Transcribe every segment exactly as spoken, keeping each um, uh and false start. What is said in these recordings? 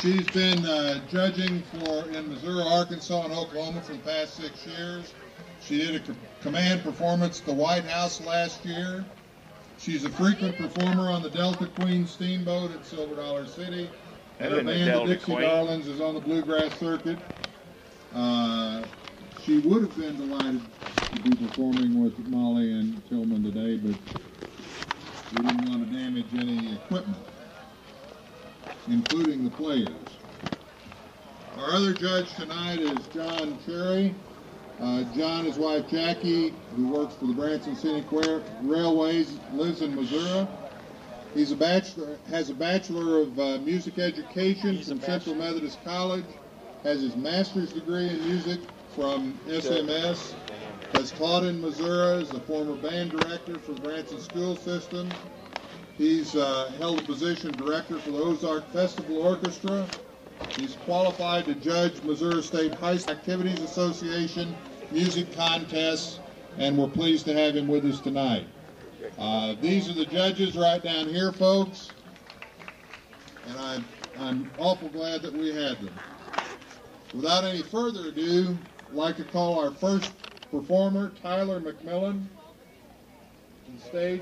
She's been uh, judging for in Missouri, Arkansas, and Oklahoma for the past six years. She did a co command performance at the White House last year. She's a frequent performer on the Delta Queen Steamboat at Silver Dollar City. And her band, the Dixie Queen. Darlings, is on the bluegrass circuit. Uh, she would have been delighted to be performing with Molly and Tilman today, but we didn't want to damage any equipment, including the players. Our other judge tonight is John Cherry. Uh, John, his wife Jackie, who works for the Branson Scenic Railways, lives in Missouri. He's a bachelor, has a Bachelor of uh, Music Education He's from Central Methodist College, has his master's degree in music from S M S, has taught in Missouri as a former band director for the Branson School System. He's uh, held the position director for the Ozarks Festival Orchestra. He's qualified to judge Missouri State High School Activities Association music contests, and we're pleased to have him with us tonight. Uh, these are the judges right down here, folks, and I'm, I'm awful glad that we had them. Without any further ado, I'd like to call our first performer, Tyler McMillen, to the stage.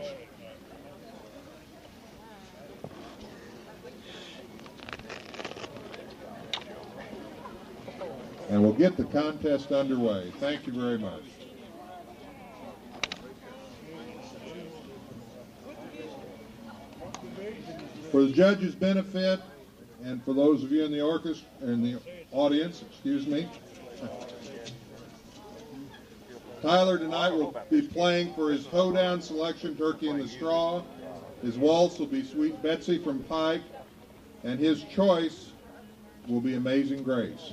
And we'll get the contest underway. Thank you very much. For the judges' benefit, and for those of you in the orchestra, in the audience, excuse me, Tyler tonight will be playing for his hoedown selection, Turkey in the Straw. His waltz will be Sweet Betsy from Pike, and his choice will be Amazing Grace.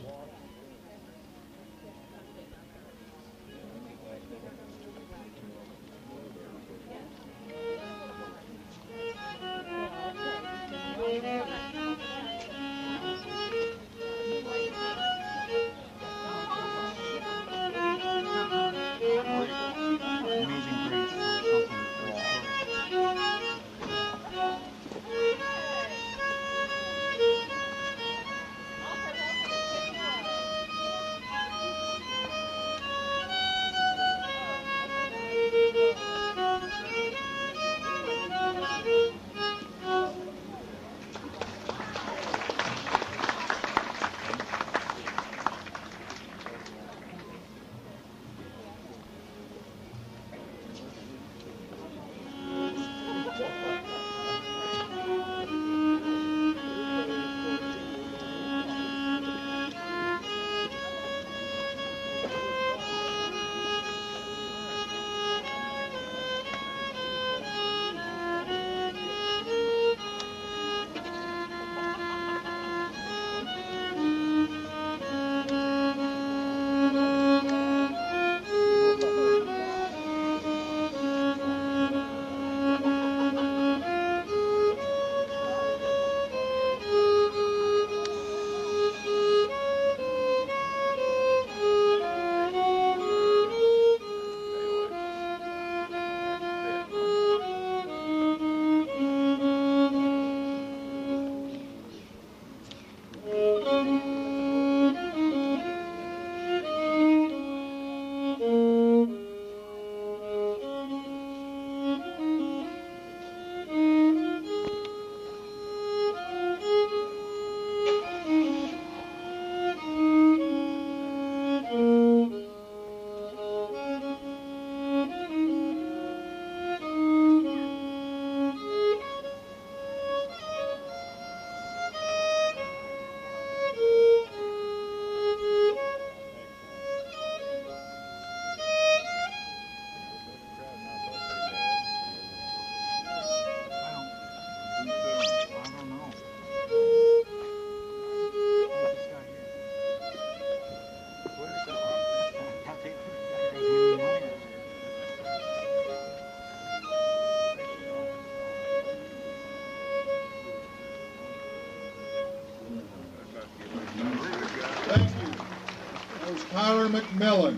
McMillen.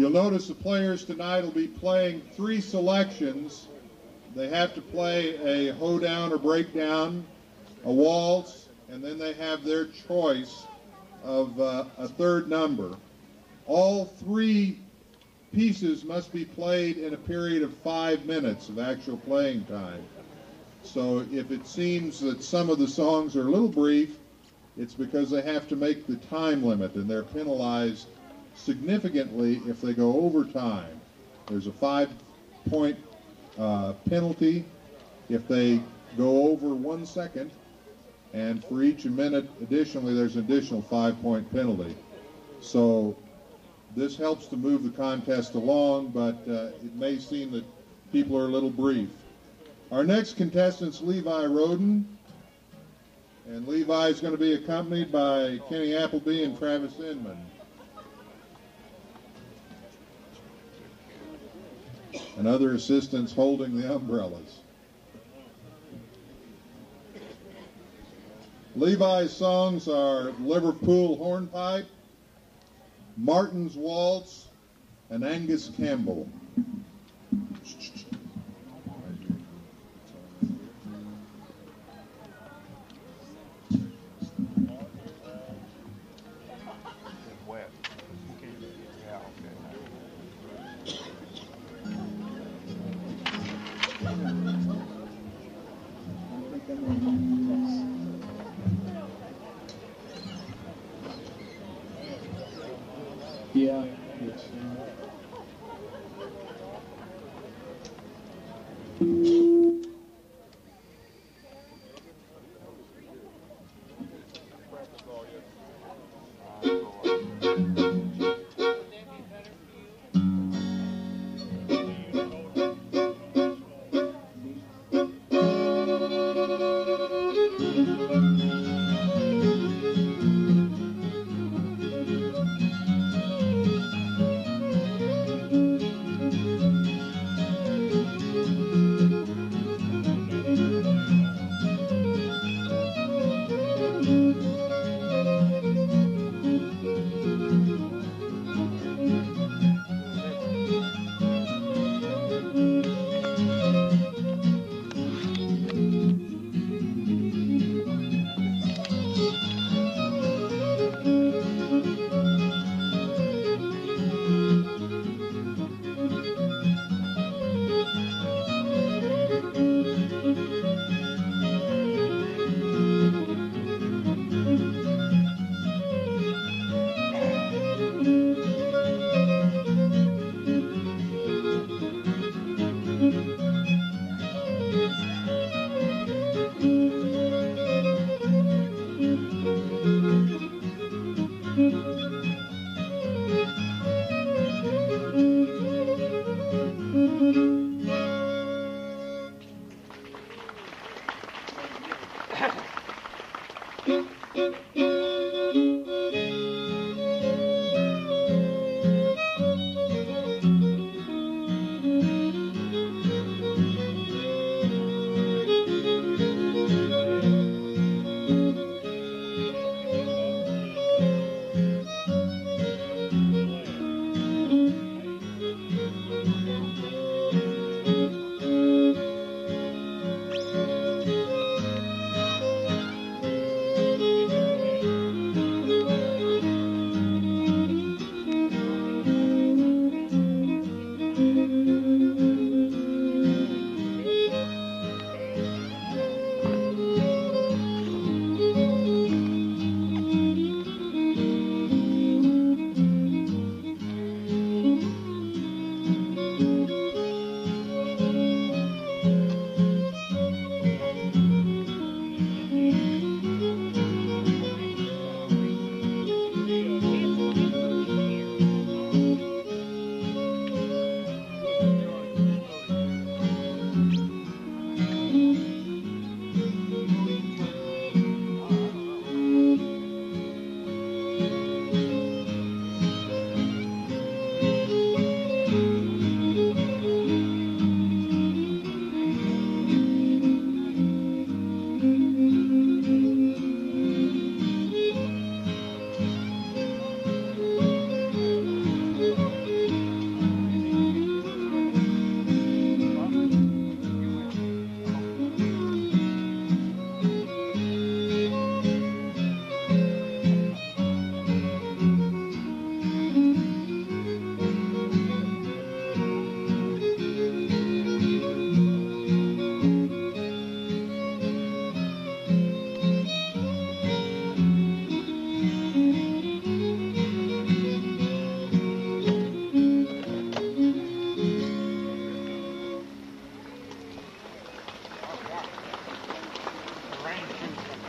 You'll notice the players tonight will be playing three selections. They have to play a hoedown or breakdown, a waltz, and then they have their choice of uh, a third number. All three pieces must be played in a period of five minutes of actual playing time. So if it seems that some of the songs are a little brief, it's because they have to make the time limit, and they're penalized significantly if they go over time. There's a five-point uh, penalty if they go over one second, and for each minute additionally there's an additional five-point penalty. So this helps to move the contest along, but uh, it may seem that people are a little brief. Our next contestant's Levi Roden, and Levi is going to be accompanied by Kenny Appleby and Travis Inman. And other assistants holding the umbrellas. Levi's songs are Liverpool Hornpipe, Martin's Waltz, and Angus Campbell. Yeah.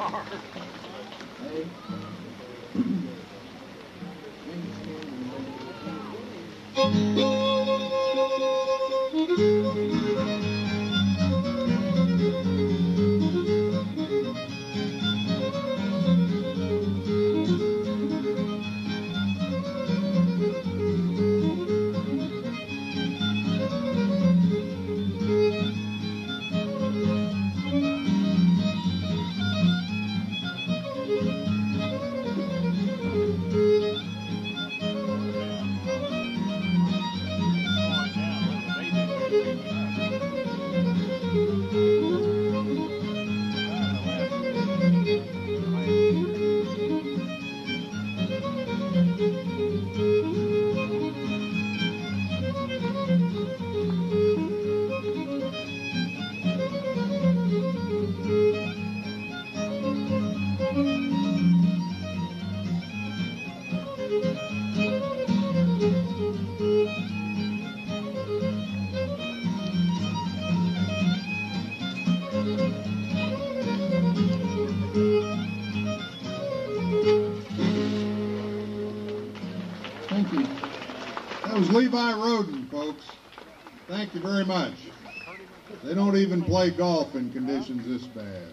Levi Roden, folks. Thank you very much. They don't even play golf in conditions this bad.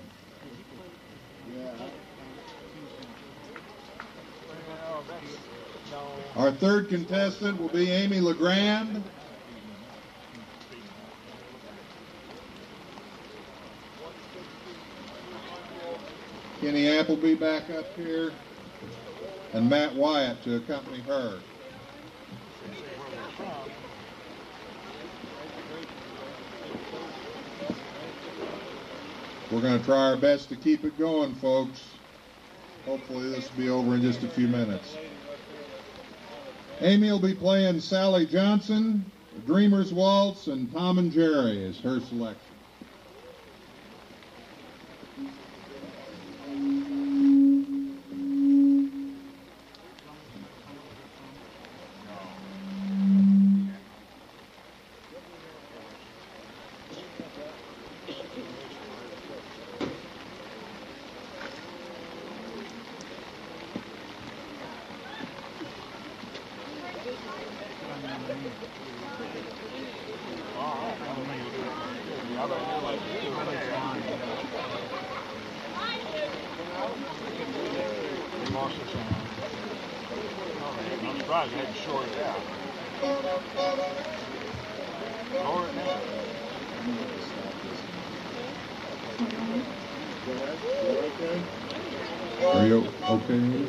Our third contestant will be Amy LeGrand. Kenny Appleby back up here, and Matt Wyatt to accompany her. We're going to try our best to keep it going, folks. Hopefully this will be over in just a few minutes. Amy will be playing Sally Johnson, Dreamer's Waltz, and Tom and Jerry is her selection. Are you okay?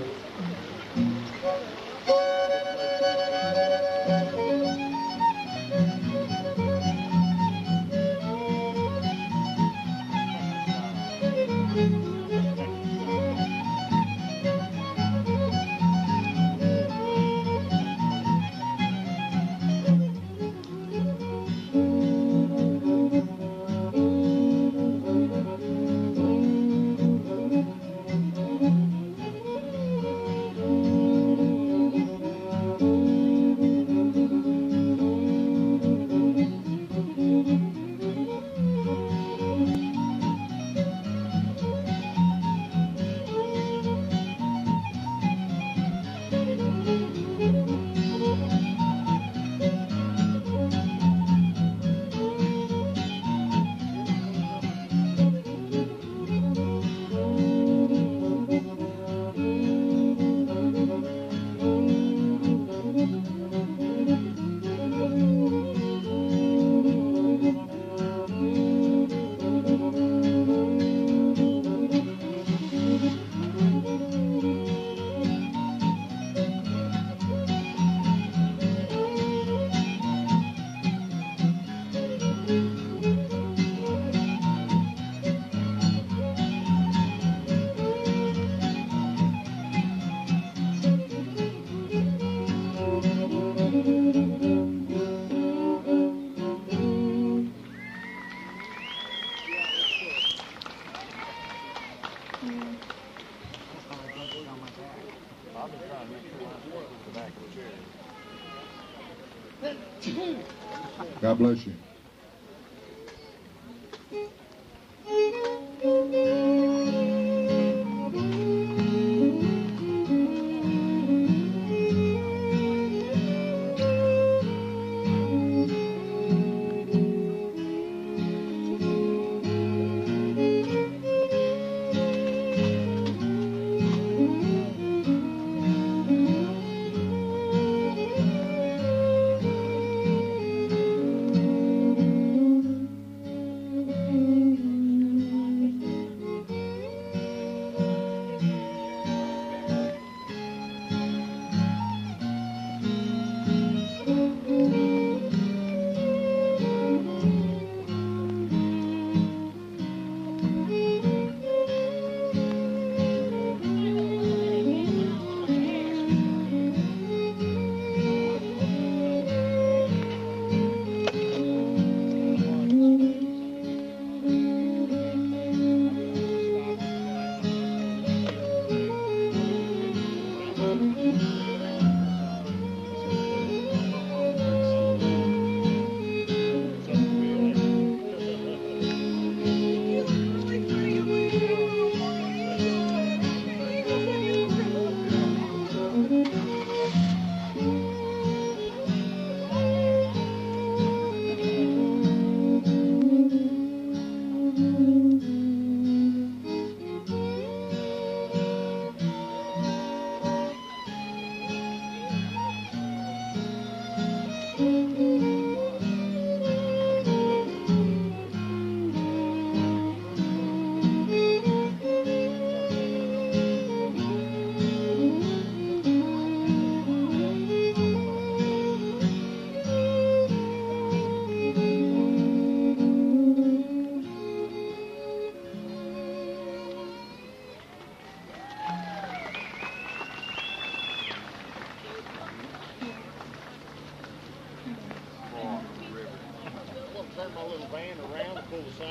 God bless you.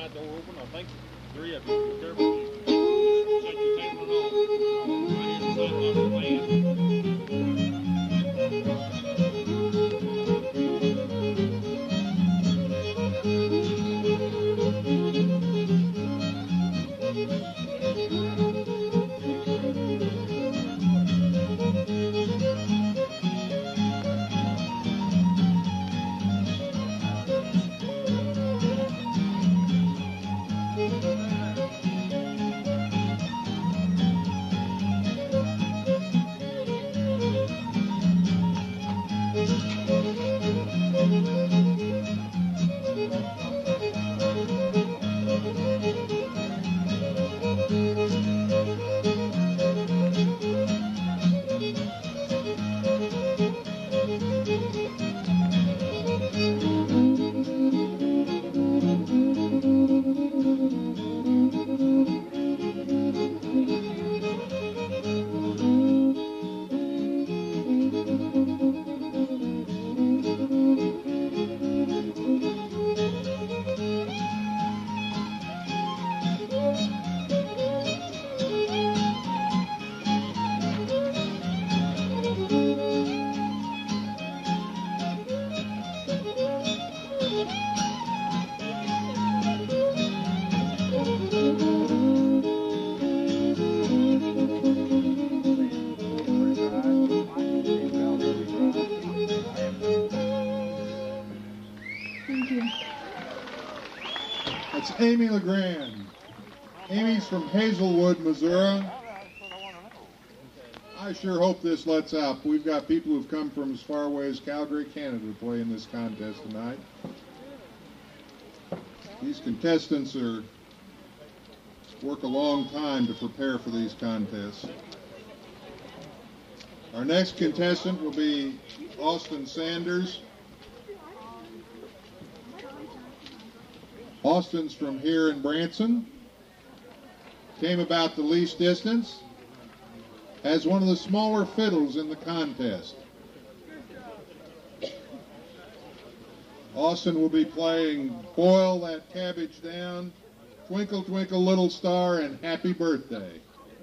side door open. I think three of you. Be careful. Shut your table and all. Right inside of the land. Amy LeGrand. Amy's from Hazelwood, Missouri. I sure hope this lets up. We've got people who've come from as far away as Calgary, Canada to play in this contest tonight. These contestants are work a long time to prepare for these contests. Our next contestant will be Austin Sanders. Austin's from here in Branson, came about the least distance, has one of the smaller fiddles in the contest. Austin will be playing Boil That Cabbage Down, Twinkle Twinkle Little Star, and Happy Birthday.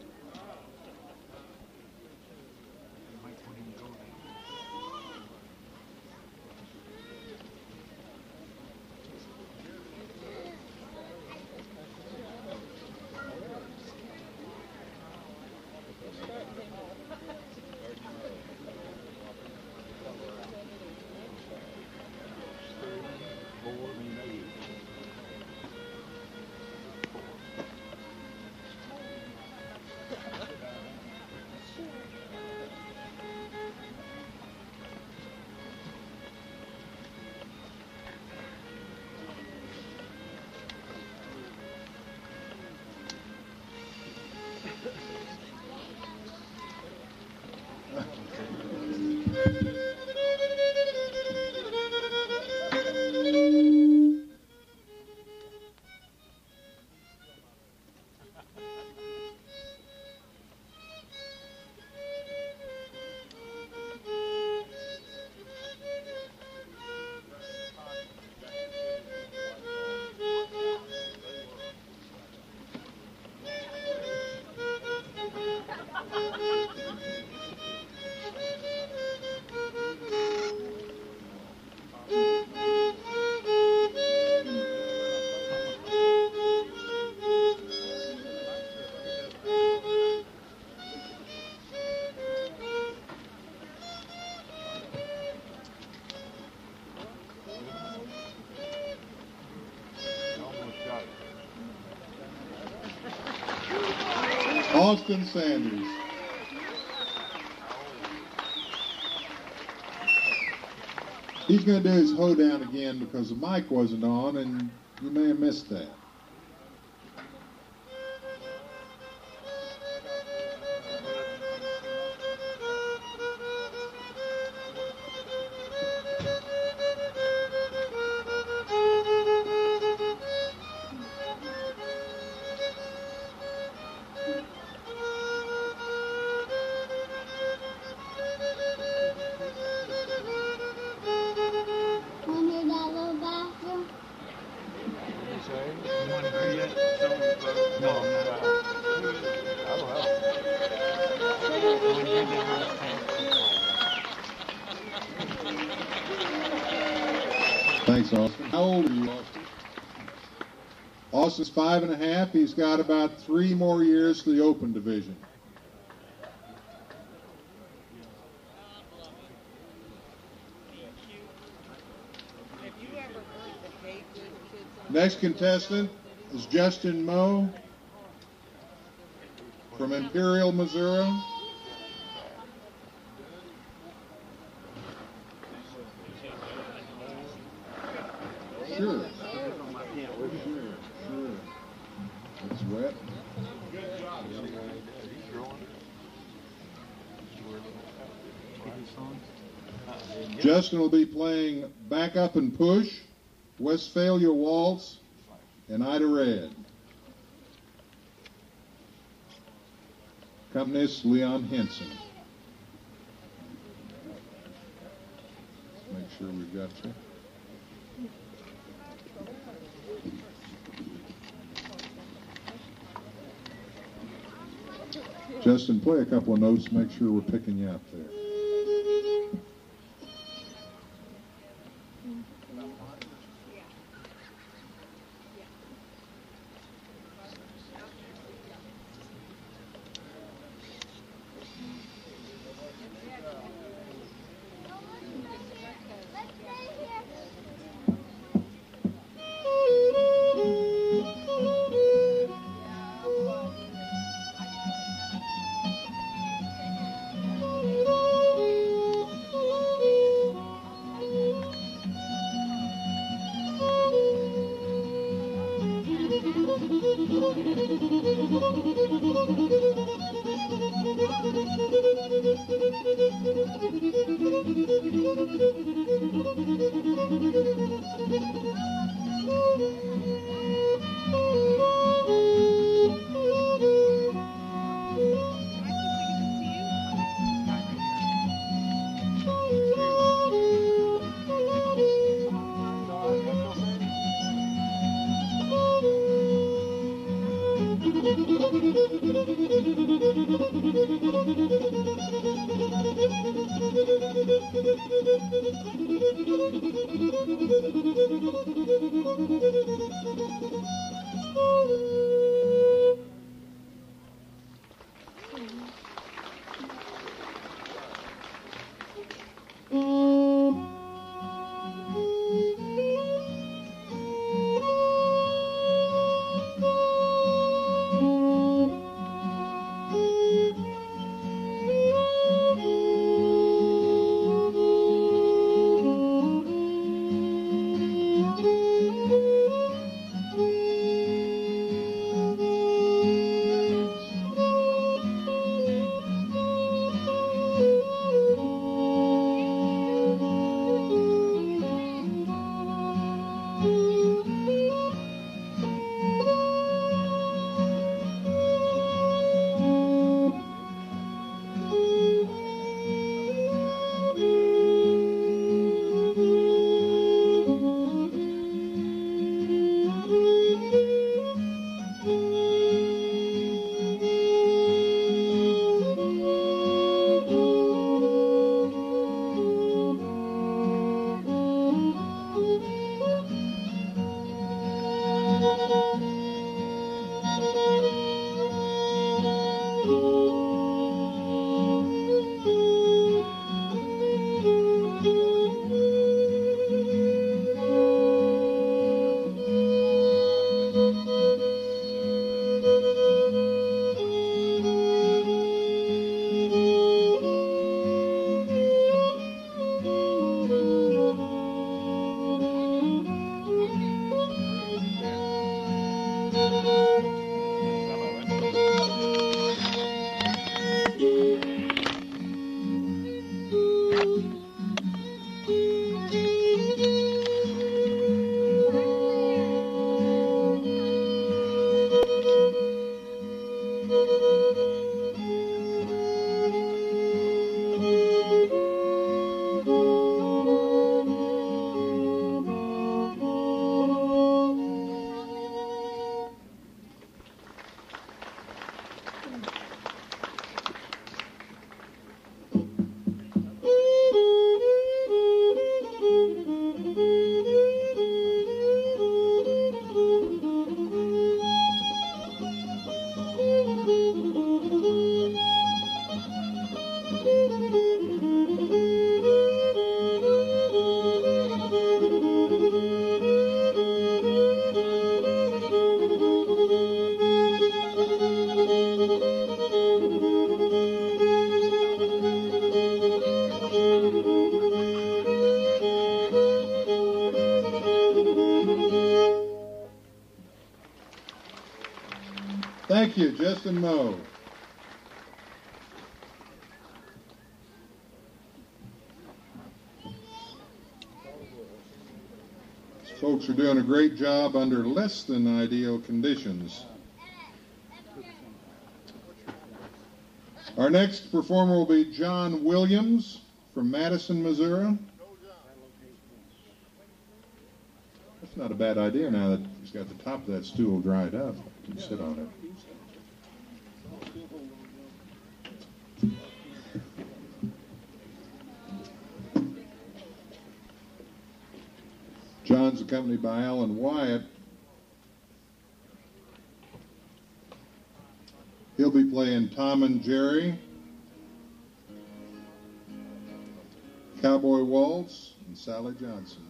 Austin Sanders. He's going to do his hoedown again because the mic wasn't on, and you may have missed that. Thanks, Austin. How old are you, Austin? Austin's five and a half. He's got about three more years to the open division. Next contestant is Justin Moad from Imperial, Missouri. Sure. Sure, sure. It's wet. Good job. Justin will be playing Back Up and Push, Westphalia Waltz, and Ida Red. Accompanist Leon Henson. Let's make sure we've got you. Justin, play a couple of notes to make sure we're picking you up there. Thank you, Justin Moad. Folks are doing a great job under less than ideal conditions. Our next performer will be John Williams from Madison, Missouri. That's not a bad idea now that he's got the top of that stool dried up. He can sit on it. John's accompanied by Alan Wyatt. He'll be playing Tom and Jerry, Cowboy Waltz, and Sally Johnson.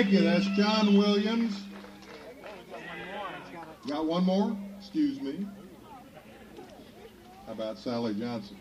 Thank you. That's John Williams. Got one more? Excuse me. How about Sally Johnson?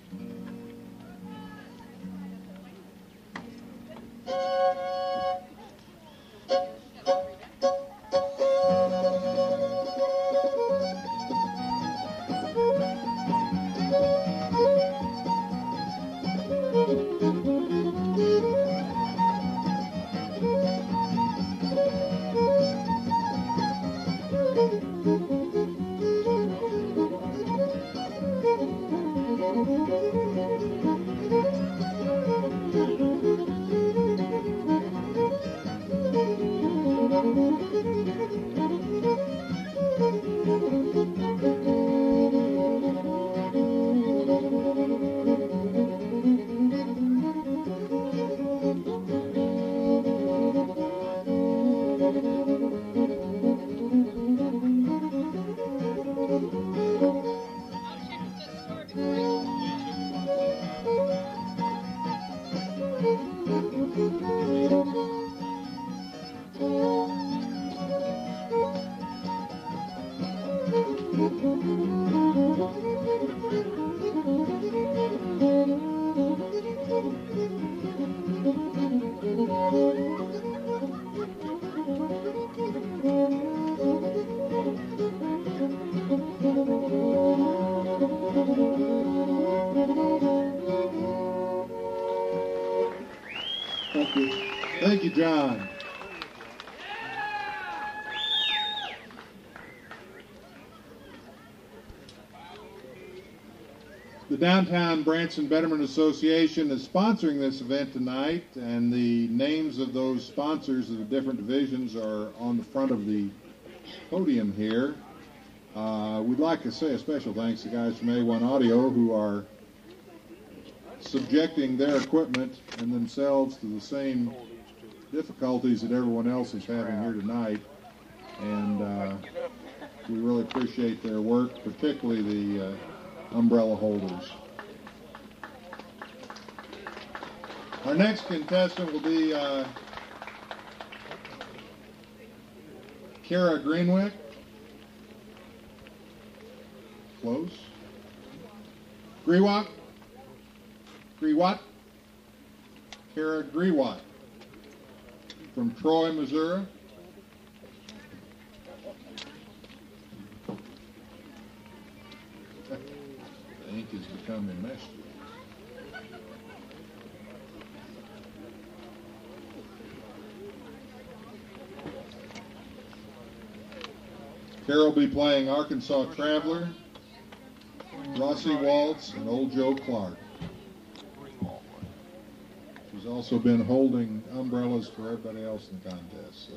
Thank you. Thank you, John. The Downtown Branson Betterment Association is sponsoring this event tonight, and the names of those sponsors of the different divisions are on the front of the podium here. Uh, we'd like to say a special thanks to guys from A one Audio who are subjecting their equipment and themselves to the same difficulties that everyone else is having here tonight, and uh, we really appreciate their work, particularly the uh, umbrella holders. Our next contestant will be uh, Kara Greenwick. Close. Grewalk. Grewalk. Kara Grewalk from Troy, Missouri. The ink is becoming messy. Kara will be playing Arkansas Traveler, Rossi Waltz, and Old Joe Clark. She's also been holding umbrellas for everybody else in the contest. So.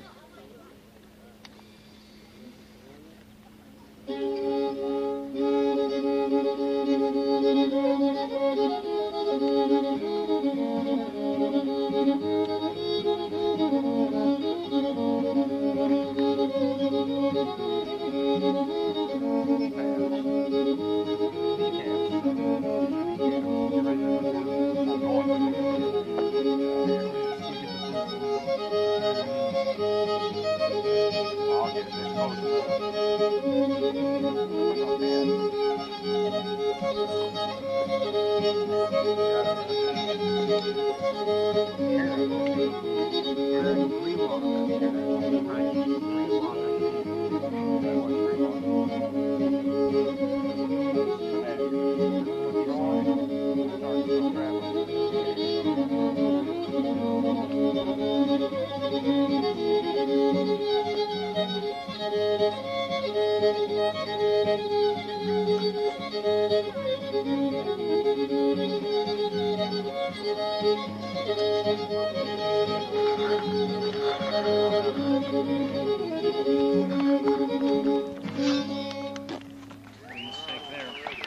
Mistake there.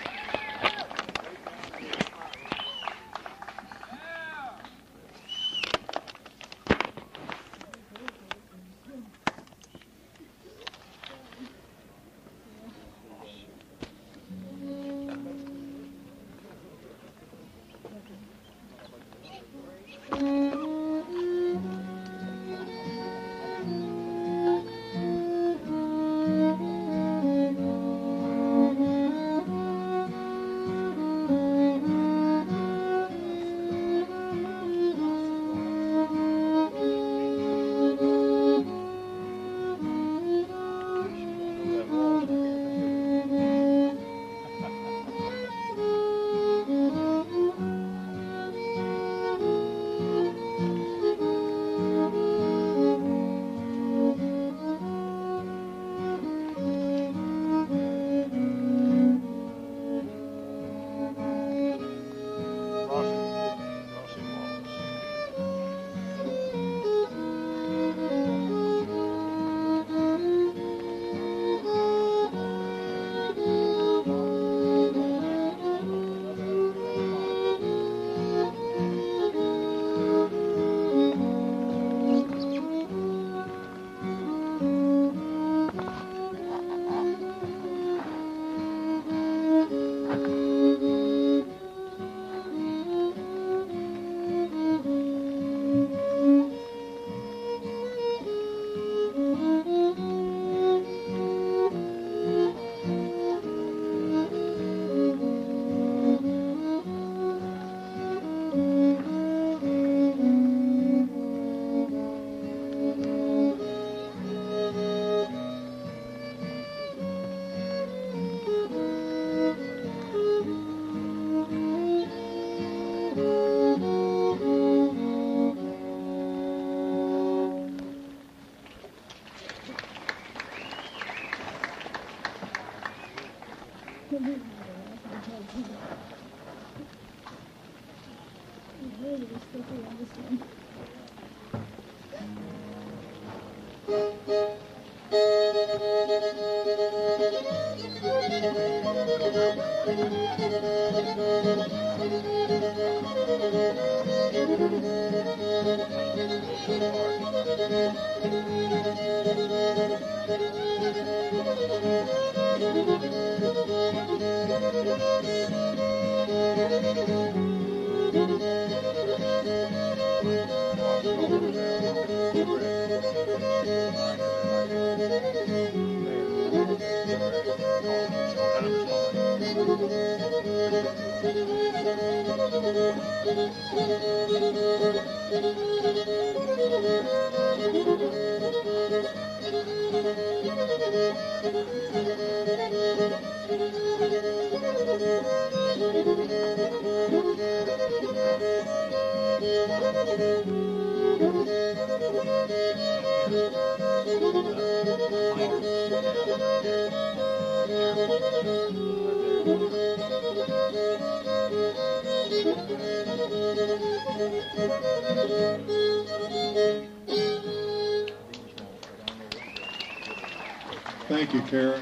Thank you, Kara.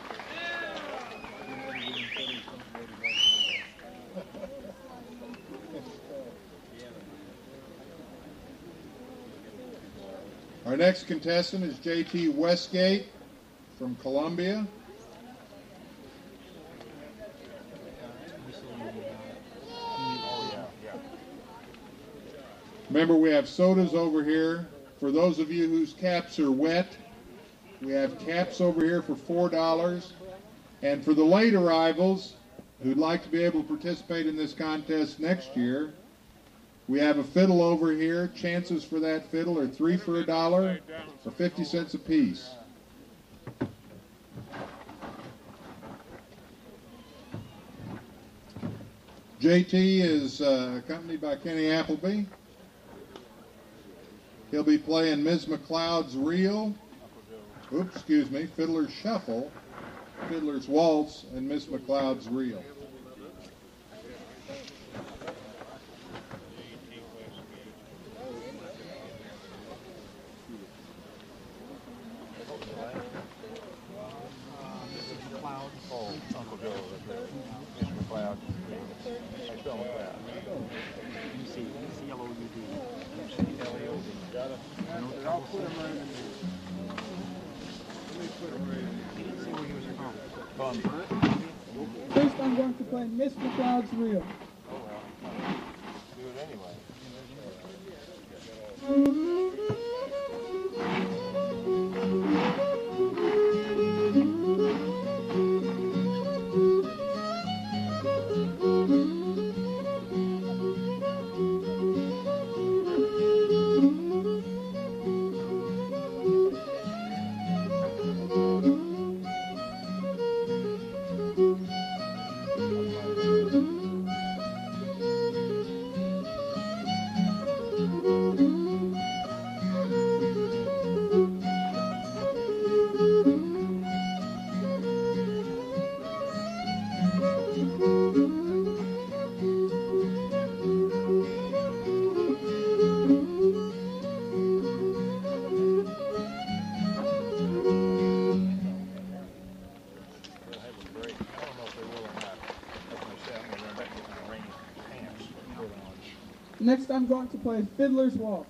Our next contestant is J T Westgate from Columbia. Remember, we have sodas over here. For those of you whose caps are wet, we have caps over here for four dollars. And for the late arrivals who'd like to be able to participate in this contest next year, we have a fiddle over here. Chances for that fiddle are three for a dollar or fifty cents a piece. J T is uh, accompanied by Kenny Appleby. He'll be playing Miz McLeod's Reel, oops, excuse me, Fiddler's Shuffle, Fiddler's Waltz, and Miss McLeod's Reel. First, I'm going to play Miss McLeod's Reel. Oh well, do it anyway. Next, I'm going to play Fiddler's Waltz.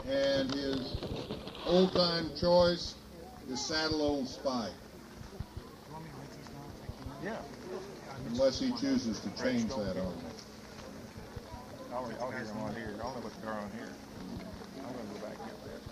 And his old-time choice is Saddle Old Spike. Yeah. Unless he chooses to change that on me. I'll, I'll hear him on here. I'll know what the car on here. I'm going to go back and get that.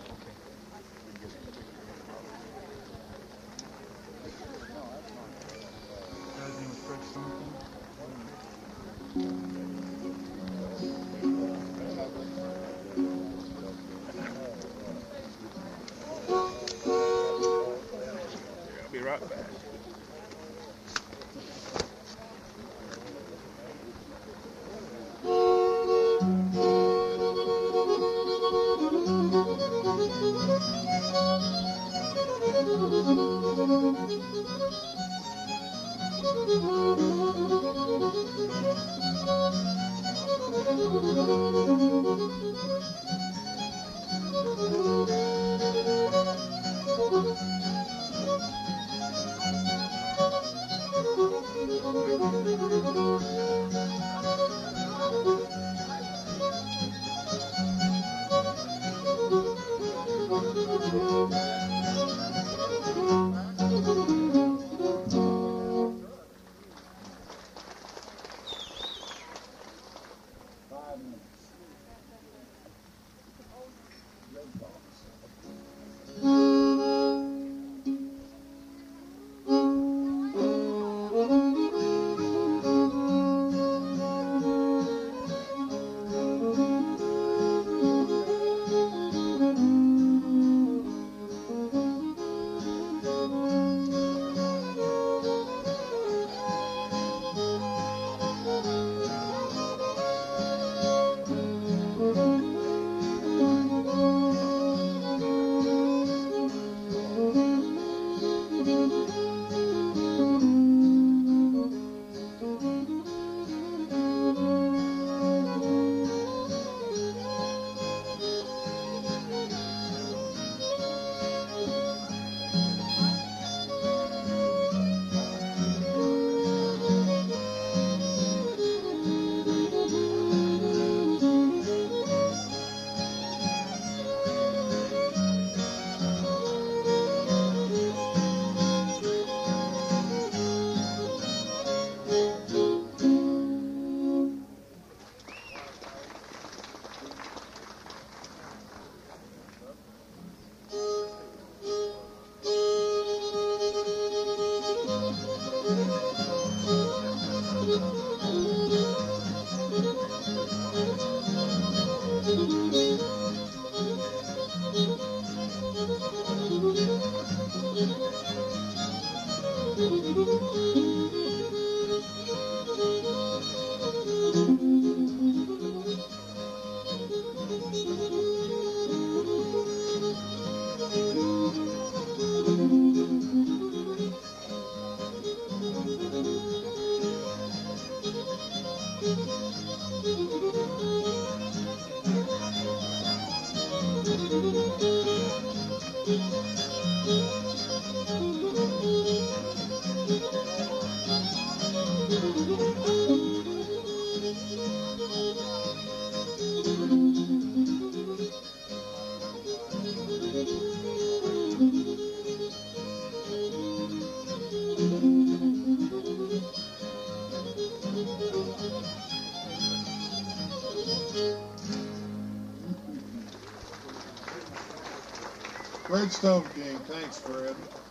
I'll be right back. Great Stone King, thanks Fred.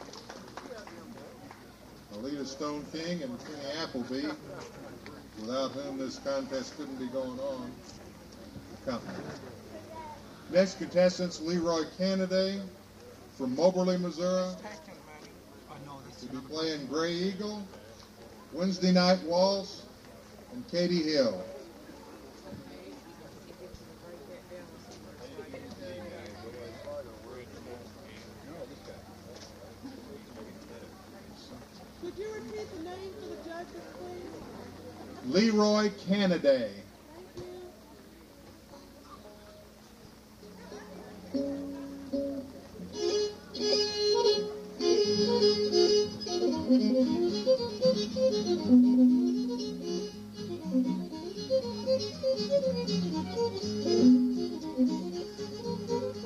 Alita Stone King and Kenny Appleby, without whom this contest couldn't be going on. Company. Next contestants, Leroy Canada from Moberly, Missouri. He'll be playing Gray Eagle, Wednesday Night Waltz, and Katie Hill. Could you repeat the name for the judges, please? Leroy Canada. Thank you.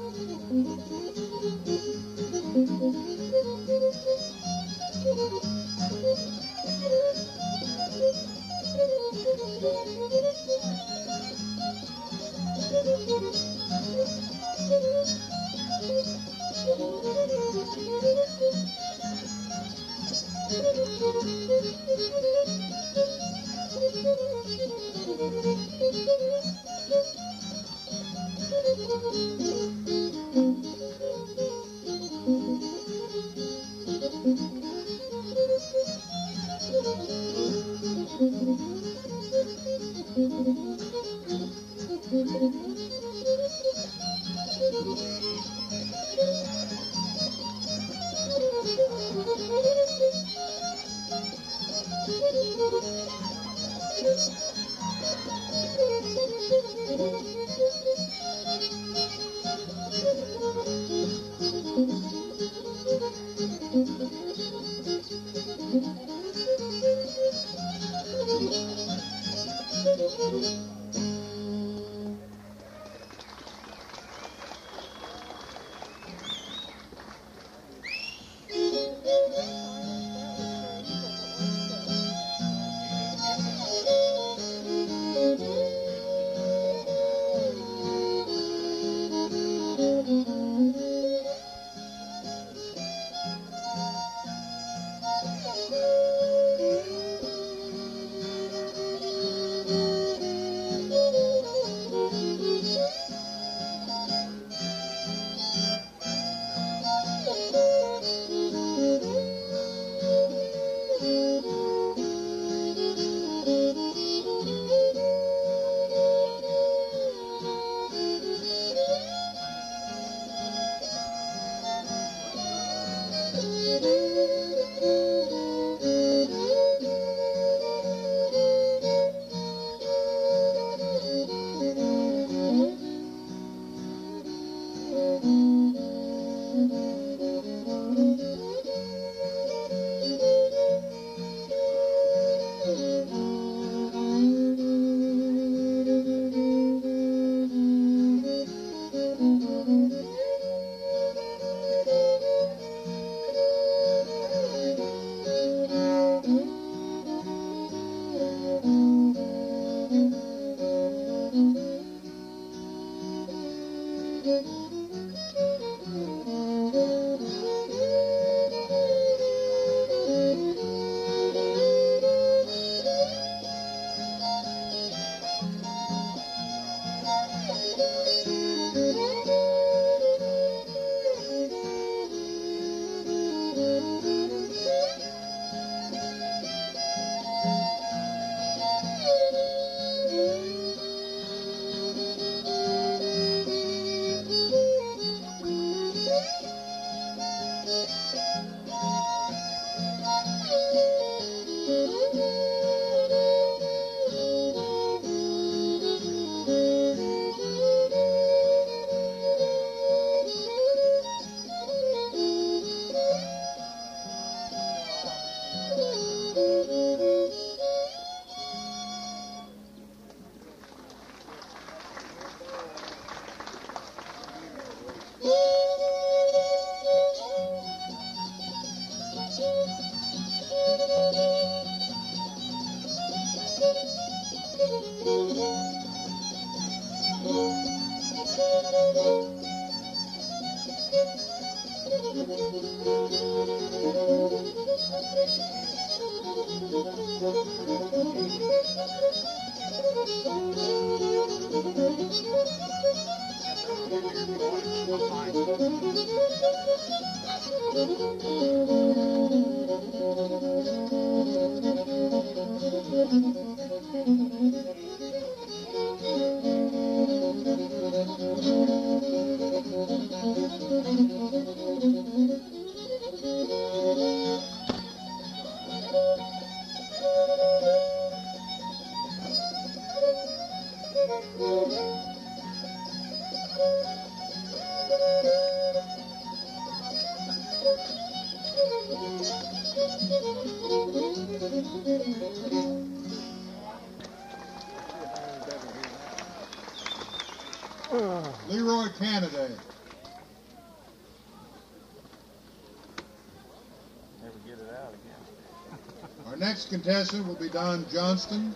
Next contestant will be Don Johnston.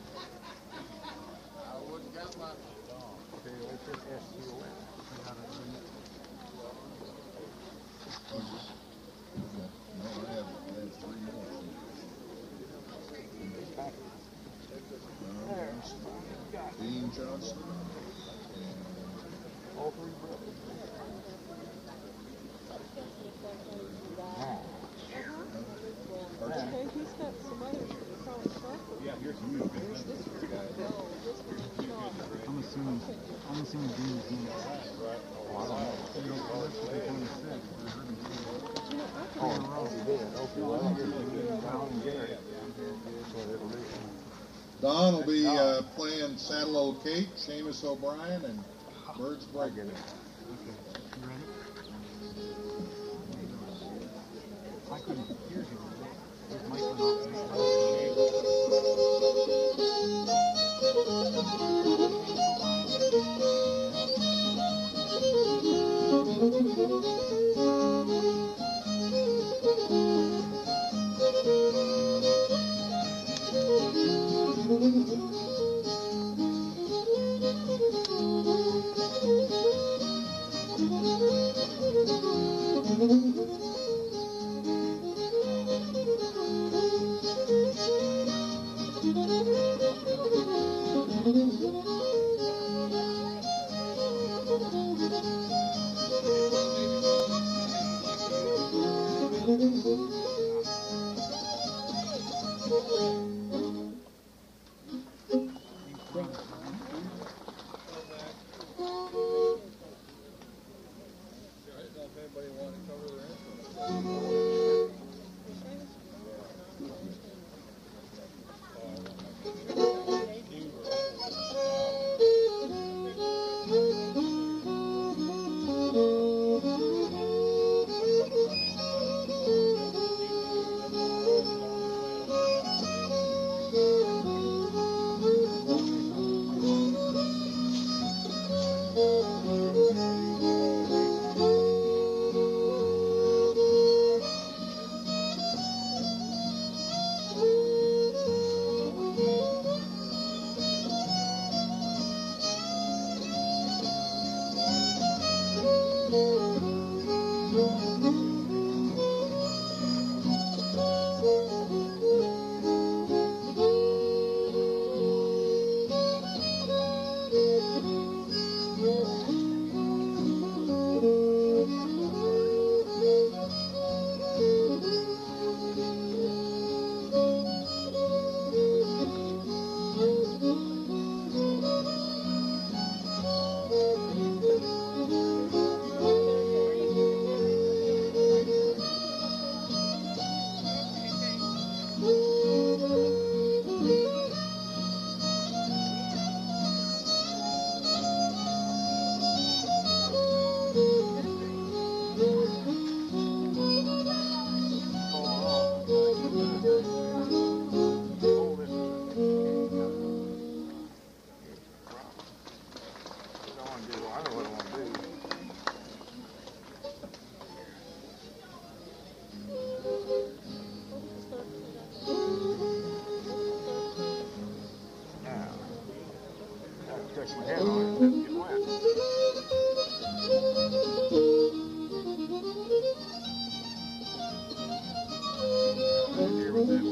No, I have, I have three more. Dean Johnson. All three brothers. Okay, he's got some others that are probably sharper. Yeah, here's some. I'm assuming, I'm assuming Dean's next. Oh, I don't know. You know, that's what they kind of said. I heard him say that. Oh, he did. Okay, well, I hear you. Down and Gary. So it'll be. Don will be uh, playing Saddle Old Kate, Seamus O'Brien, and Bird's I Break. get it. Okay, you ready? I couldn't hear him. His mic went off. touch my head on it, it doesn't get wet. Here with that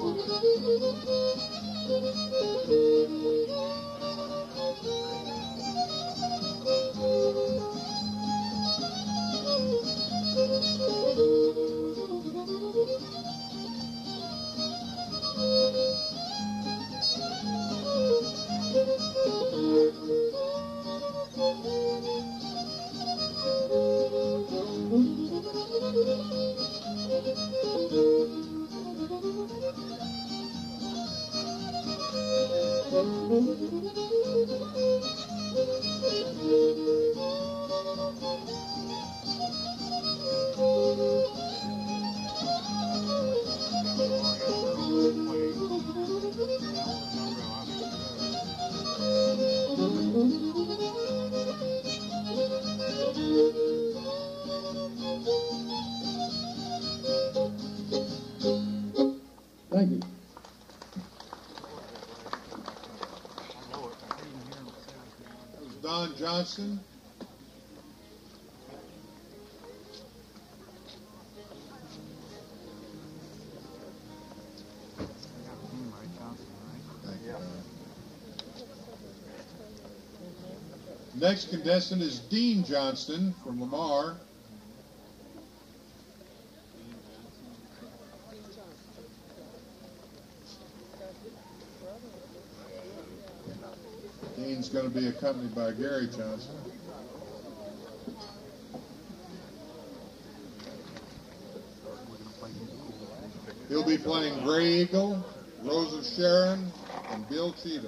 Thank you. That was Don Johnson. Next contestant is Dean Johnston from Lamar. Dean's going to be accompanied by Gary Johnston. He'll be playing Gray Eagle, Rose of Sharon, and Bill Cheatham.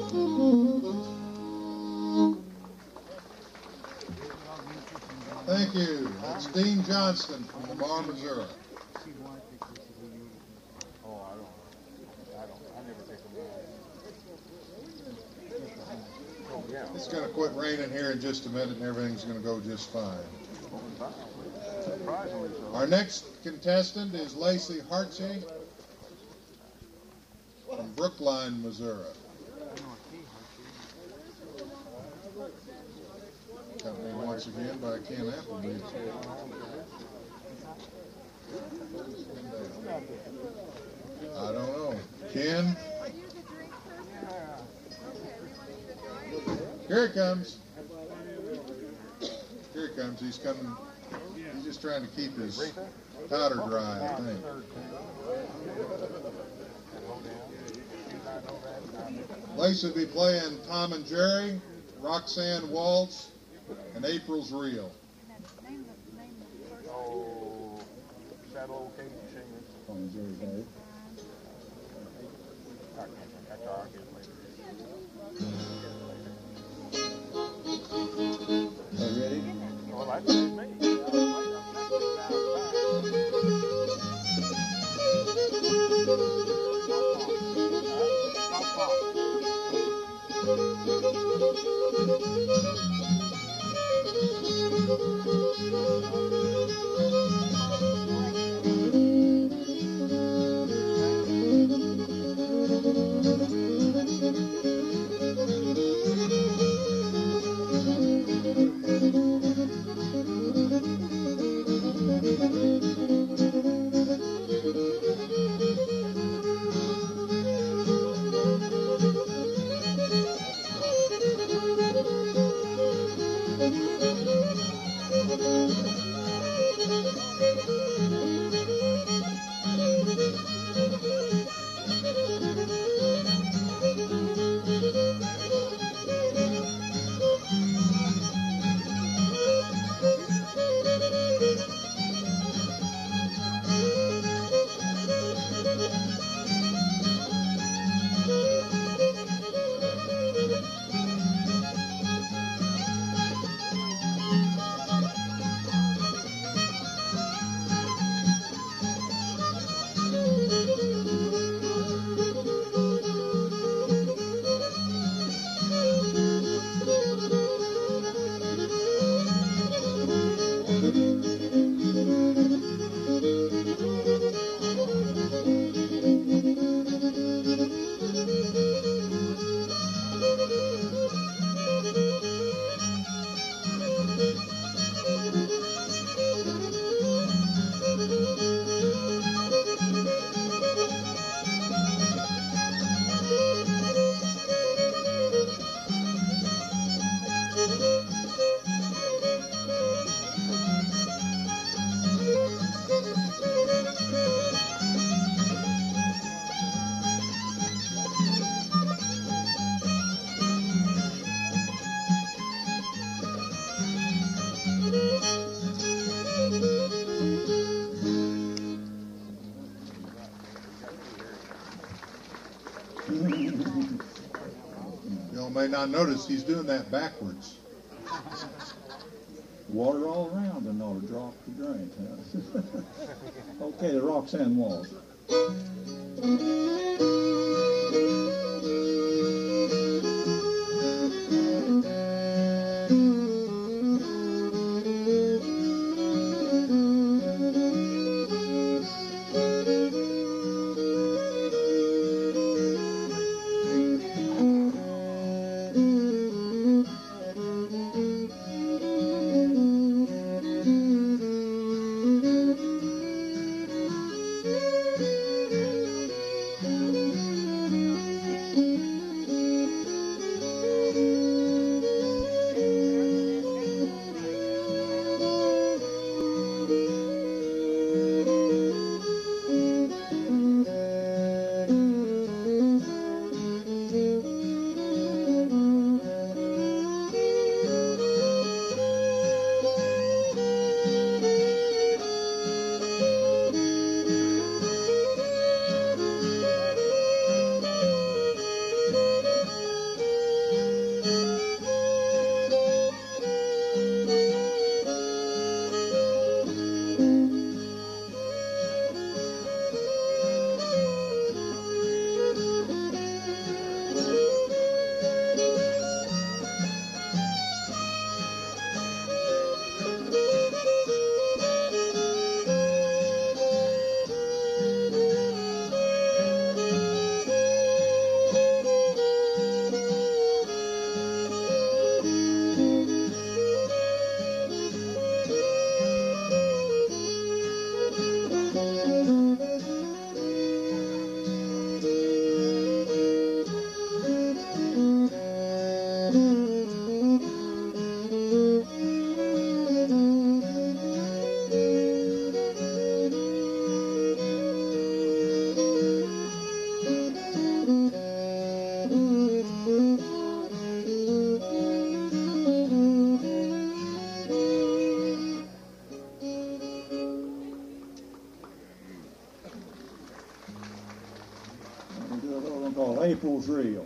Thank you. That's Dean Johnston from Lamar, Missouri. Oh, I don't. I don't. I never take them out. Oh, yeah. It's going to quit raining here in just a minute and everything's going to go just fine. Surprisingly so. Our next contestant is Lacey Hartsey from Brookline, Missouri. Accompanied once again by Ken Appleby. I don't know. Ken? Here he comes. Here he comes. He's coming. He's just trying to keep his powder dry, I think. Lacey will be playing Tom and Jerry, Roxanne Waltz, and April's Reel. Oh, that old Katie Singers. Tom and Jerry's day. I can't think. That's all I'll get later. Are you ready? Well, that's me. Y'all may not notice he's doing that backwards. Water all around and not a drop to drink. Huh? Okay, the Roxanne Waltz. Thank you. April's reel.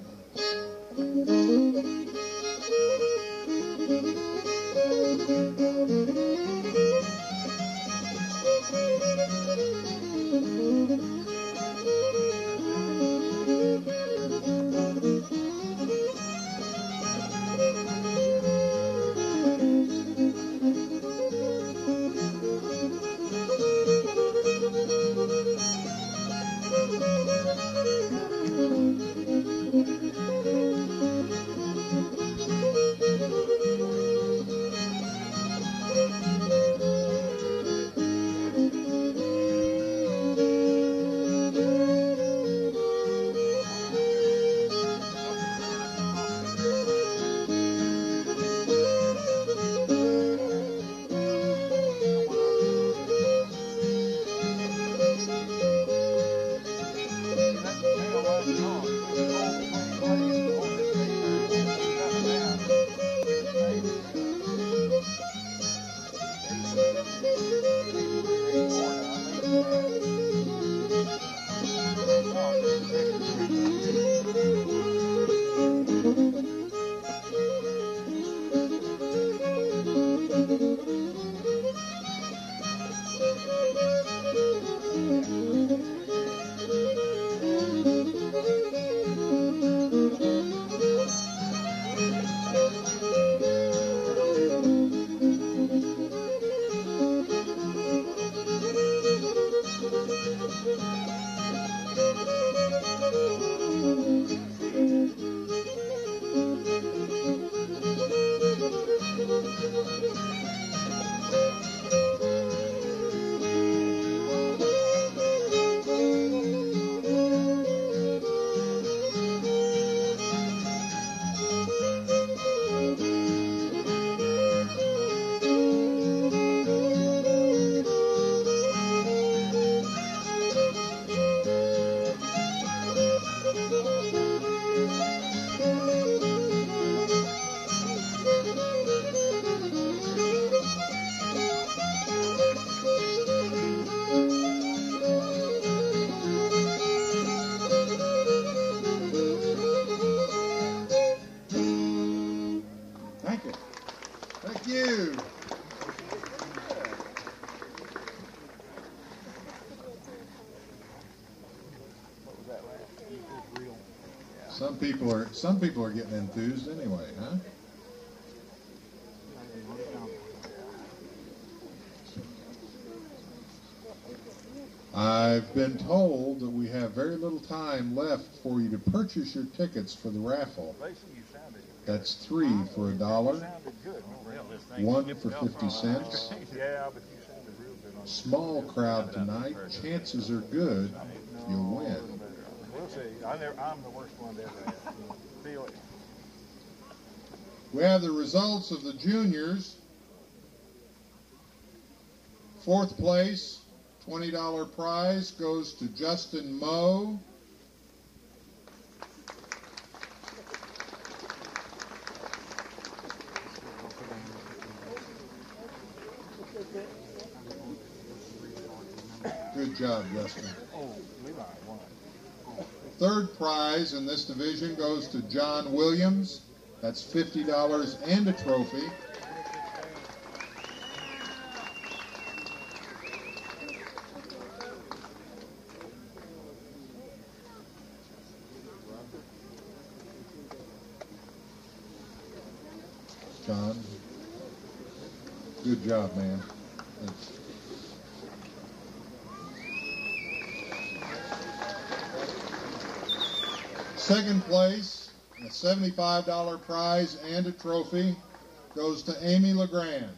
Some people are some people are getting enthused anyway, huh? I've been told that we have very little time left for you to purchase your tickets for the raffle. That's three for a dollar, one for fifty cents. Small crowd tonight. Chances are good you'll win. We'll see. I never, I'm the worst one to ever have. Feel it. We have the results of the juniors. Fourth place, twenty dollar prize goes to Justin Moad. Good job, Justin. Oh, Levi won. Third prize in this division goes to John Williams. That's fifty dollars and a trophy. John, good job, man. Thanks. Second place, a seventy-five dollar prize and a trophy goes to Amy LeGrand.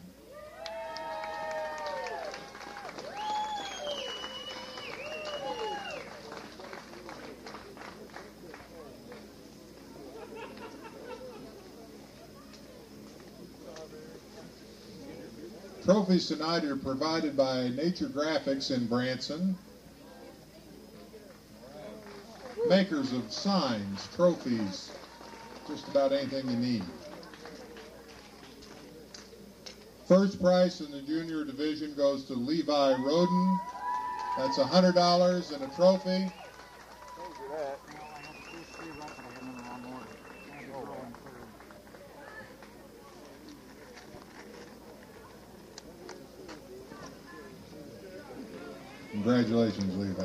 Trophies tonight are provided by Nature Graphics in Branson, makers of signs, trophies, just about anything you need. First prize in the junior division goes to Levi Roden. That's one hundred dollars and a trophy. Congratulations, Levi.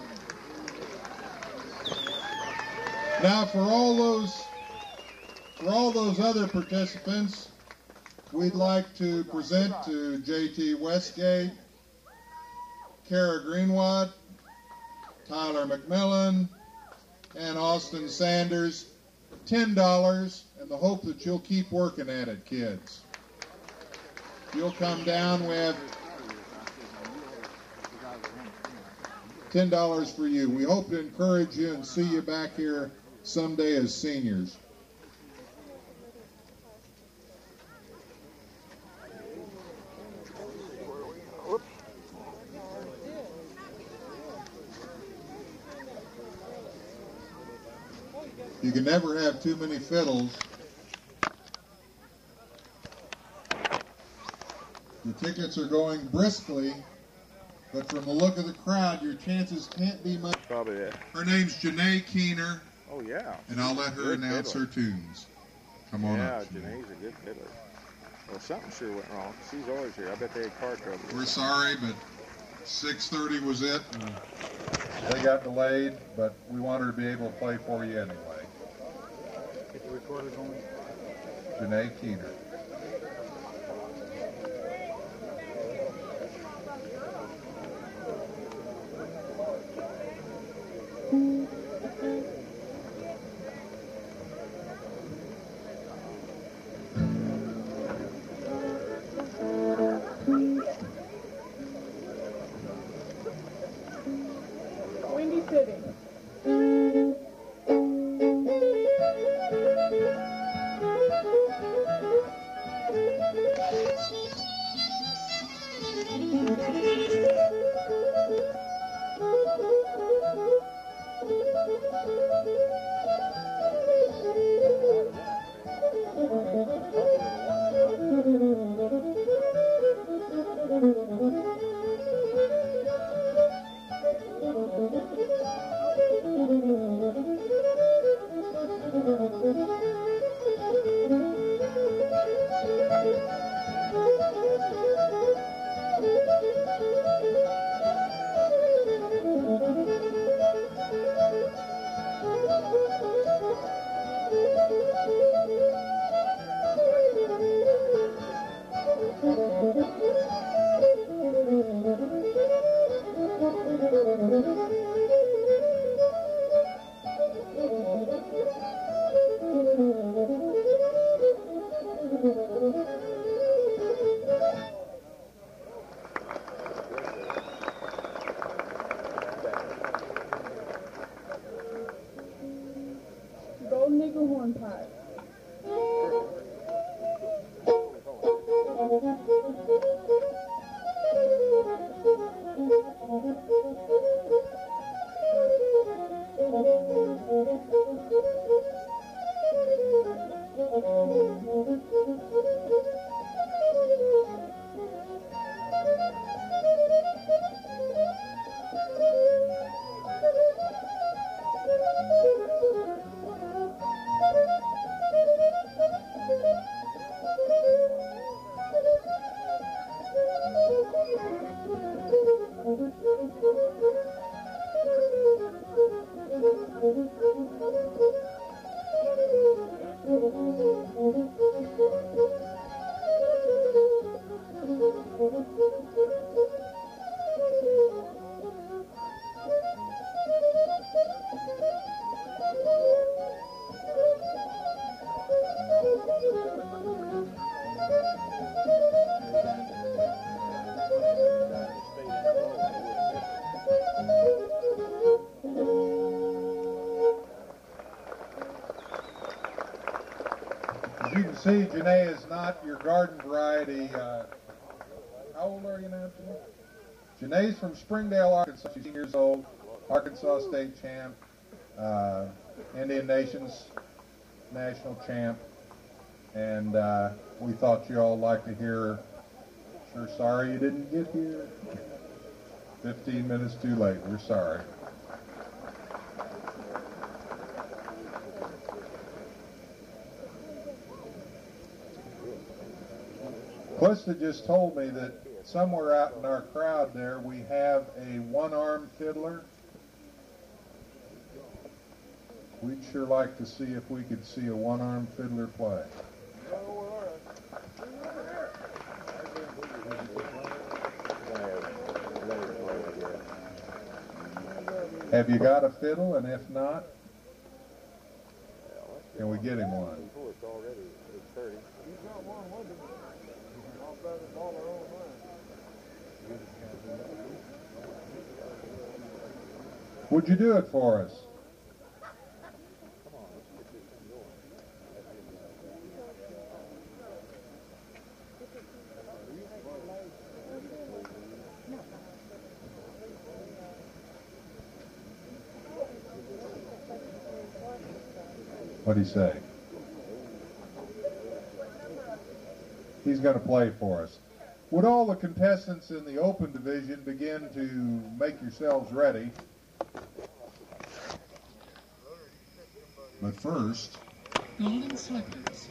Now, for all those, for all those other participants, we'd like to present to J T Westgate, Kara Greenwood, Tyler McMillen, and Austin Sanders ten dollars, in the hope that you'll keep working at it, kids. You'll come down, we have ten dollars for you. We hope to encourage you and see you back here someday as seniors. You can never have too many fiddles. The tickets are going briskly, but from the look of the crowd, your chances can't be much. Probably that. Her name's Janae Keener, Oh, yeah. and I'll let her Good announce fiddler. her tunes. Come on Yeah, up. Janae. Janae's a good fiddler. Well, something sure went wrong. She's always here. I bet they had car trouble. We're sorry, but six thirty was it. And they got delayed, but we want her to be able to play for you anyway. Get the recorder going. Janae Keener. Windy City. Golden Eagle Hornpipe. As you can see, Janae is not your garden variety. Uh, how old are you now, Janae? Janae's from Springdale, Arkansas. She's eighteen years old, Arkansas state champ, uh, Indian Nations national champ, and uh, we thought you all liked to hear her. Sure sorry you didn't get here. fifteen minutes too late. We're sorry. Questa just told me that somewhere out in our crowd there, we have a one-armed fiddler. We'd sure like to see if we could see a one-armed fiddler play. Have you got a fiddle? And if not, can we get him one? Would you do it for us? What do you say? He's going to play for us. Would all the contestants in the open division begin to make yourselves ready? But first, golden slippers.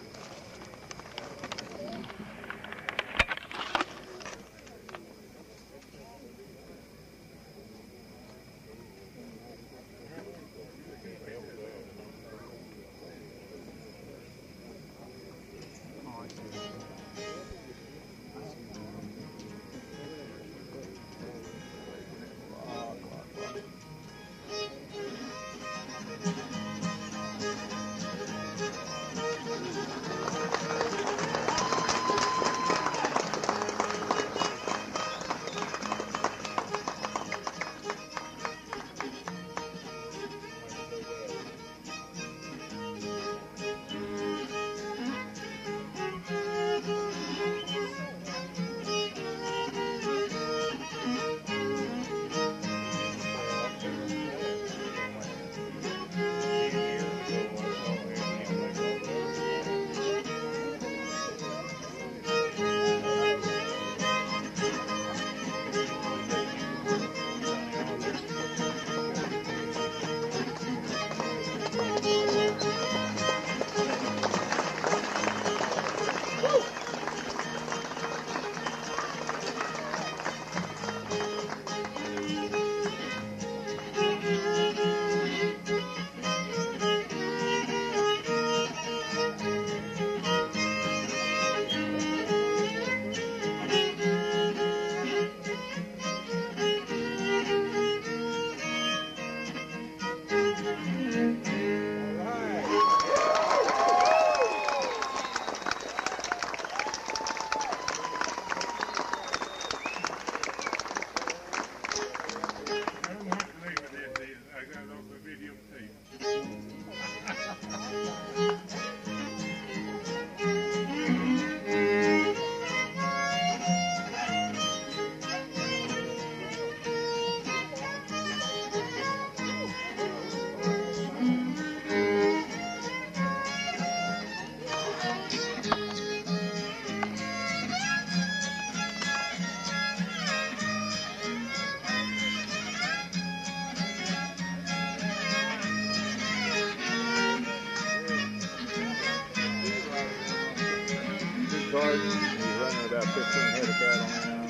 Garden. He was running about fifteen head of cattle now.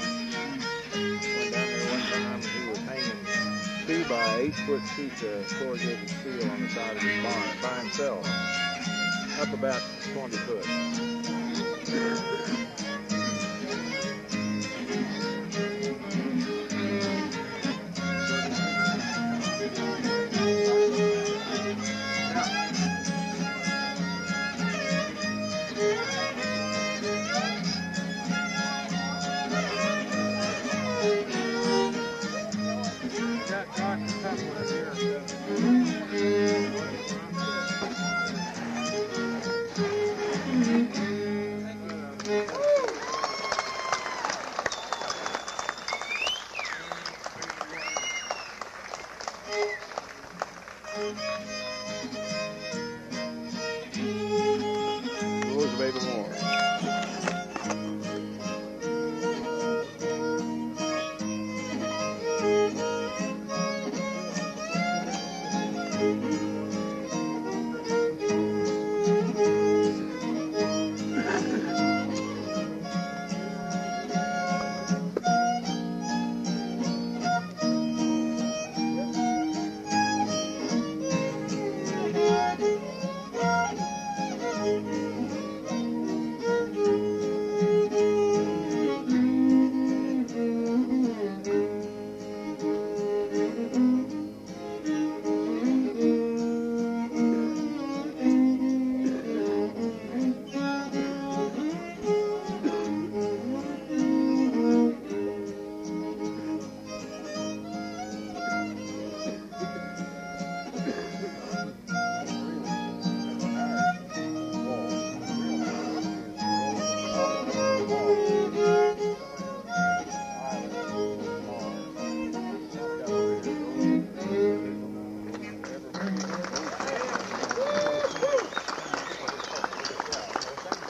Went down there one time and he was hanging two by eight foot sheets of corrugated steel on the side of his barn by himself, up about twenty foot.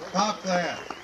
Pop that.